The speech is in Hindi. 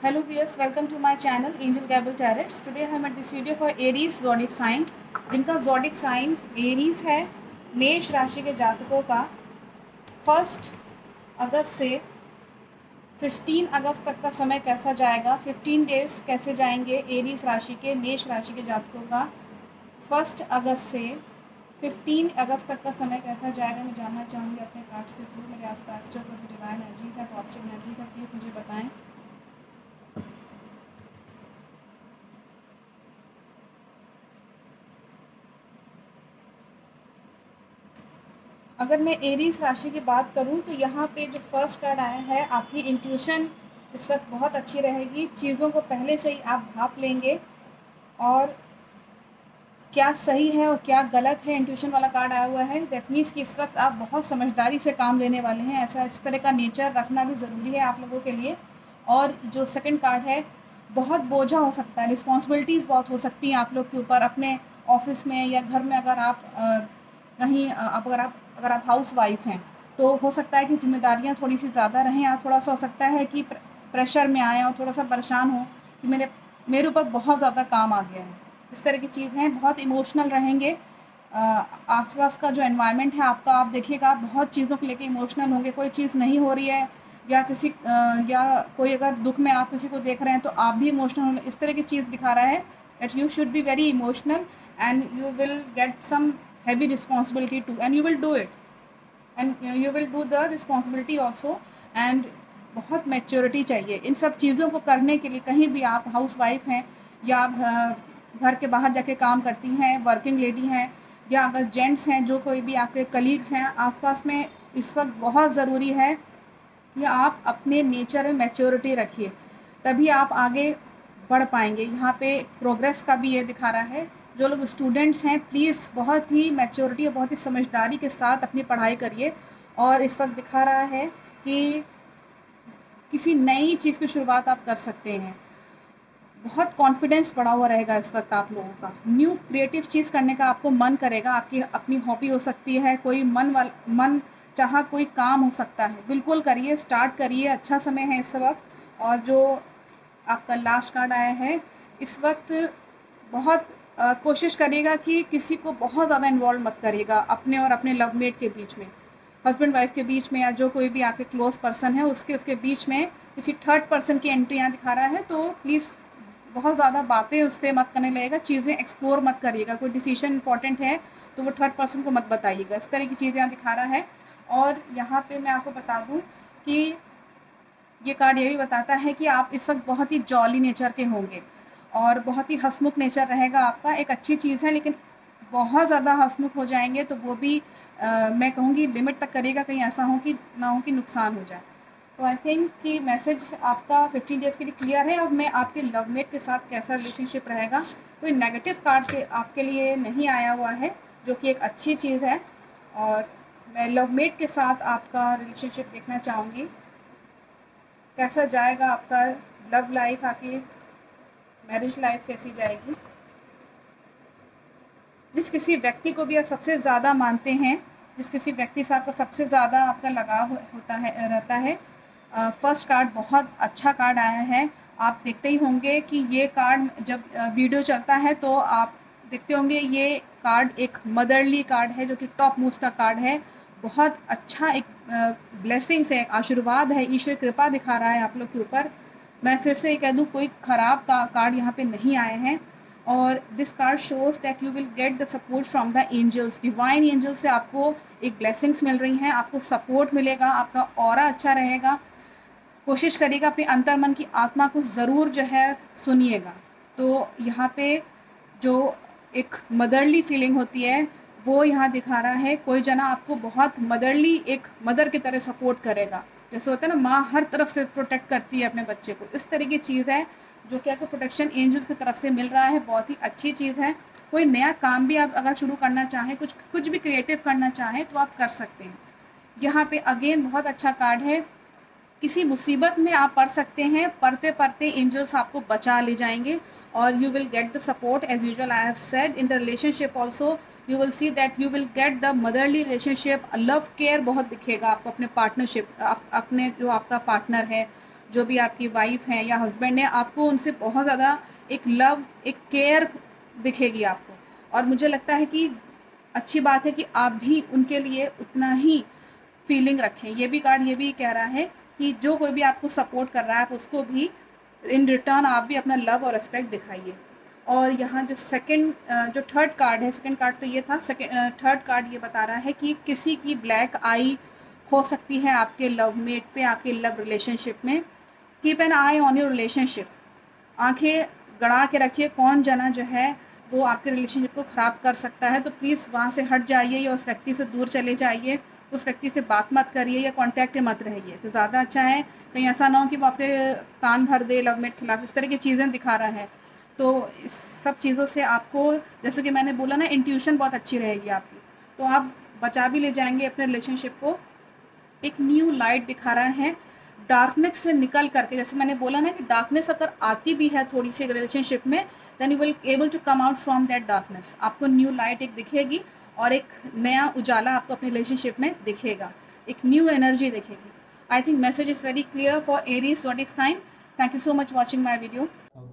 Hello viewers, welcome to my channel Angel Gable Tarots. Today I have made this video for Aries zodiac sign, जिनका zodiac sign Aries है। मेष राशि के जातकों का 1 अगस्त से 15 अगस्त तक का समय कैसा जाएगा, 15 डेज कैसे जाएंगे एरीज राशि के मेष राशि के जातकों का 1 अगस्त से 15 अगस्त तक का समय कैसा जाएगा, मैं जानना चाहूँगी अपने कार्ड्स के थ्रू। मेरे आसपास जो कोई डिवाइन एनर्जी है, पॉजिटिव एनर्जी है, प्लीज़ मुझे बताएं। अगर मैं एरीज राशि की बात करूं तो यहाँ पे जो फर्स्ट कार्ड आया है, आपकी इंट्यूशन इस वक्त बहुत अच्छी रहेगी। चीज़ों को पहले से ही आप भाप लेंगे और क्या सही है और क्या गलत है, इंट्यूशन वाला कार्ड आया हुआ है। दैट मीन्स कि इस वक्त आप बहुत समझदारी से काम लेने वाले हैं। ऐसा इस तरह का नेचर रखना भी ज़रूरी है आप लोगों के लिए। और जो सेकंड कार्ड है, बहुत बोझा हो सकता है, रिस्पॉन्सिबिलिटीज़ बहुत हो सकती हैं आप लोग के ऊपर अपने ऑफिस में या घर में। अगर आप कहीं अगर आप हाउस वाइफ हैं तो हो सकता है कि जिम्मेदारियां थोड़ी सी ज़्यादा रहें। आप थोड़ा सा हो सकता है कि प्रेशर में आए और थोड़ा सा परेशान हो कि मेरे ऊपर बहुत ज़्यादा काम आ गया है। इस तरह की चीज़ हैं, बहुत इमोशनल रहेंगे। आसपास का जो एनवायरनमेंट है आपका, आप देखिएगा बहुत चीज़ों को लेके इमोशनल होंगे। कोई चीज़ नहीं हो रही है या या कोई अगर दुख में आप किसी को देख रहे हैं तो आप भी इमोशनल होंगे। इस तरह की चीज़ दिखा रहा है that you should be very emotional and you will get some heavy responsibility too, and you will do it, and you will do the responsibility also, and बहुत मैच्योरिटी चाहिए इन सब चीज़ों को करने के लिए। कहीं भी आप हाउस वाइफ हैं या आप घर के बाहर जाके काम करती हैं, वर्किंग लेडी हैं, या अगर जेंट्स हैं, जो कोई भी आपके कलीग्स हैं आसपास में, इस वक्त बहुत ज़रूरी है कि आप अपने नेचर में मैच्योरिटी रखिए, तभी आप आगे बढ़ पाएंगे। यहाँ पे प्रोग्रेस का भी ये दिखा रहा है। जो लोग स्टूडेंट्स हैं, प्लीज़ बहुत ही मैच्योरिटी और बहुत ही समझदारी के साथ अपनी पढ़ाई करिए। और इस वक्त दिखा रहा है कि किसी नई चीज़ की शुरुआत आप कर सकते हैं। बहुत कॉन्फिडेंस बढ़ा हुआ रहेगा इस वक्त आप लोगों का। न्यू क्रिएटिव चीज़ करने का आपको मन करेगा। आपकी अपनी हॉबी हो सकती है, कोई मन चाहा कोई काम हो सकता है। बिल्कुल करिए, स्टार्ट करिए, अच्छा समय है इस वक्त। और जो आपका लास्ट कार्ड आया है, इस वक्त बहुत कोशिश करिएगा कि किसी को बहुत ज़्यादा इन्वॉल्व मत करिएगा अपने और अपने लवमेट के बीच में, हस्बैंड वाइफ के बीच में, या जो कोई भी आपके क्लोज पर्सन है उसके बीच में किसी थर्ड पर्सन की एंट्री यहाँ दिखा रहा है। तो प्लीज़ बहुत ज़्यादा बातें उससे मत करने लगेगा, चीज़ें एक्सप्लोर मत करिएगा। कोई डिसीजन इंपॉर्टेंट है तो वो थर्ड पर्सन को मत बताइएगा। इस तरह की चीज़ें यहाँ दिखा रहा है। और यहाँ पे मैं आपको बता दूँ कि ये कार्ड ये भी बताता है कि आप इस वक्त बहुत ही जॉली नेचर के होंगे और बहुत ही हंसमुख नेचर रहेगा आपका। एक अच्छी चीज़ है, लेकिन बहुत ज़्यादा हंसमुख हो जाएंगे तो वो भी मैं कहूँगी लिमिट तक करिएगा, कहीं ऐसा हो कि ना हो कि नुकसान हो जाए। तो आई थिंक कि मैसेज आपका 15 डेज़ के लिए क्लियर है। अब मैं आपके लवमेट के साथ कैसा रिलेशनशिप रहेगा, कोई नेगेटिव कार्ड आपके लिए नहीं आया हुआ है, जो कि एक अच्छी चीज़ है। और मैं लवमेट के साथ आपका रिलेशनशिप देखना चाहूँगी, कैसा जाएगा आपका लव लाइफ, आपकी मैरिज लाइफ कैसी जाएगी। जिस किसी व्यक्ति को भी आप सबसे ज़्यादा मानते हैं, जिस किसी व्यक्ति से आपका सबसे ज़्यादा आपका लगाव होता है रहता है, फर्स्ट कार्ड बहुत अच्छा कार्ड आया है। आप देखते ही होंगे कि ये कार्ड जब वीडियो चलता है तो आप देखते होंगे ये कार्ड एक मदरली कार्ड है, जो कि टॉप मोस्ट का कार्ड है। बहुत अच्छा एक ब्लेसिंग्स है, आशीर्वाद है, ईश्वर कृपा दिखा रहा है आप लोग के ऊपर। मैं फिर से ये कह दूँ, कोई ख़राब कार्ड यहाँ पे नहीं आए हैं। और this card shows that you will get the support from the angels. Divine angel से आपको एक ब्लेसिंग्स मिल रही हैं, आपको सपोर्ट मिलेगा, आपका ऑरा अच्छा रहेगा। कोशिश करिएगा अपने अंतर्मन की आत्मा को ज़रूर जो है सुनिएगा। तो यहाँ पे जो एक मदरली फीलिंग होती है वो यहाँ दिखा रहा है। कोई जना आपको बहुत मदरली, एक मदर की तरह सपोर्ट करेगा। जैसे होता है ना, माँ हर तरफ से प्रोटेक्ट करती है अपने बच्चे को, इस तरह की चीज़ है जो कि आपको प्रोटेक्शन एंजल्स की तरफ से मिल रहा है। बहुत ही अच्छी चीज़ है। कोई नया काम भी आप अगर शुरू करना चाहें, कुछ भी क्रिएटिव करना चाहें तो आप कर सकते हैं। यहाँ पे अगेन बहुत अच्छा कार्ड है। किसी मुसीबत में आप पड़ सकते हैं, पढ़ते पढ़ते एंजल्स आपको बचा ले जाएंगे और you will get the support as usual. I have said in the relationship also you will see that you will get the motherly relationship. Love care बहुत दिखेगा आपको अपने पार्टनरशिप, अपने जो आपका पार्टनर है जो भी आपकी वाइफ हैं या हस्बैंड है, आपको उनसे बहुत ज़्यादा एक लव, एक केयर दिखेगी आपको। और मुझे लगता है कि अच्छी बात है कि आप भी उनके लिए उतना ही फीलिंग रखें। ये भी कार्ड ये भी कह रहा है कि जो कोई भी आपको सपोर्ट कर रहा है, आप उसको भी इन रिटर्न आप भी अपना लव और रिस्पेक्ट दिखाइए। और यहाँ जो जो थर्ड कार्ड है, सेकंड कार्ड तो ये था, थर्ड कार्ड ये बता रहा है कि किसी की ब्लैक आई हो सकती है आपके लव मेट पे, आपके लव रिलेशनशिप में। Keep an eye on your relationship. आंखें गड़ा के रखिए, कौन जना जो है वो आपके रिलेशनशिप को ख़राब कर सकता है। तो प्लीज़ वहाँ से हट जाइए या उस व्यक्ति से दूर चले जाइए, उस व्यक्ति से बात मत करिए या कांटेक्ट में मत रहिए, तो ज़्यादा अच्छा है। कहीं ऐसा ना हो कि वो आपके कान भर दे लव मेट खिलाफ, इस तरह की चीज़ें दिखा रहा है। तो इस सब चीज़ों से आपको, जैसे कि मैंने बोला ना, इंट्यूशन बहुत अच्छी रहेगी आपकी, तो आप बचा भी ले जाएंगे अपने रिलेशनशिप को। एक न्यू लाइट दिखा रहा है, डार्कनेस से निकल करके। जैसे मैंने बोला ना कि डार्कनेस अगर आती भी है थोड़ी सी रिलेशनशिप में, then you will able to come out from that darkness. आपको न्यू लाइट एक दिखेगी और एक नया उजाला आपको अपने रिलेशनशिप में दिखेगा, एक न्यू एनर्जी दिखेगी। I think message is very clear for Aries zodiac sign. Thank you so much watching my video.